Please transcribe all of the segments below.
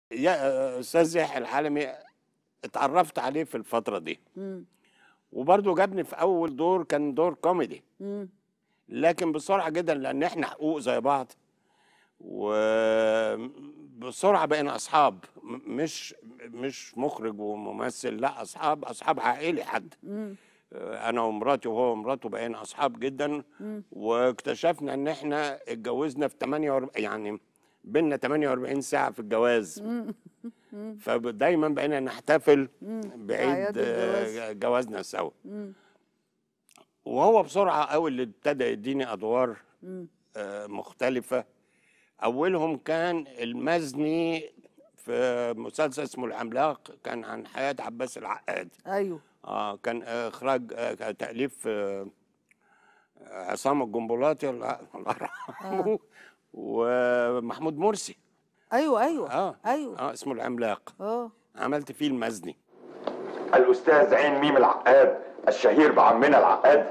يا استاذ يحيى الحلمي اتعرفت عليه في الفتره دي. وبرضه جابني في اول دور، كان دور كوميدي. لكن بسرعه جدا، لان احنا حقوق زي بعض، وبسرعه بقينا اصحاب. مش مخرج وممثل، لا، اصحاب عائلي حد. انا ومراتي وهو ومراته بقينا اصحاب جدا. واكتشفنا ان احنا اتجوزنا في 48، يعني بينا 48 ساعه في الجواز. فدايما بقينا نحتفل بعيد جوازنا سوا. وهو بسرعه قوي اللي ابتدى يديني ادوار مختلفه. اولهم كان المزني في مسلسل اسمه العملاق، كان عن حياه عباس العقاد. ايوه. كان اخراج تاليف عصام الجنبلاطي الله يرحمه ومحمود مرسي. ايوه ايوه ايوه اسمه العملاق. عملت فيه المزني. الاستاذ عين ميم العقاد الشهير بعمنا العقاد.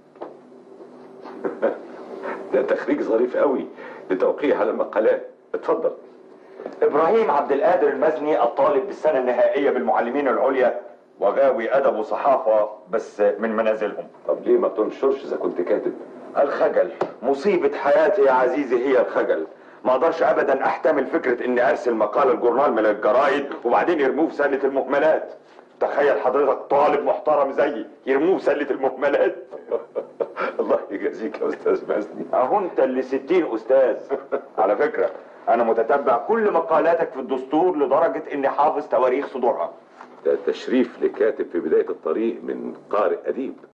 ده تخريج ظريف قوي لتوقيع على المقالات. اتفضل. ابراهيم عبد القادر المزني، الطالب بالسنه النهائيه بالمعلمين العليا وغاوي ادب وصحافه بس من منازلهم. طب ليه ما تنشرش اذا كنت كاتب؟ الخجل مصيبه حياتي يا عزيزي، هي الخجل. ما اقدرش ابدا احتمل فكره اني ارسل مقال الجورنال من الجرايد وبعدين يرموه في سله المهملات. تخيل حضرتك طالب محترم زيي يرموه في سله المهملات. الله يجازيك يا استاذ مزني. اهو انت اللي 60 استاذ. على فكره انا متتبع كل مقالاتك في الدستور لدرجه اني حافظ تواريخ صدورها. ده تشريف لكاتب في بدايه الطريق من قارئ اديب.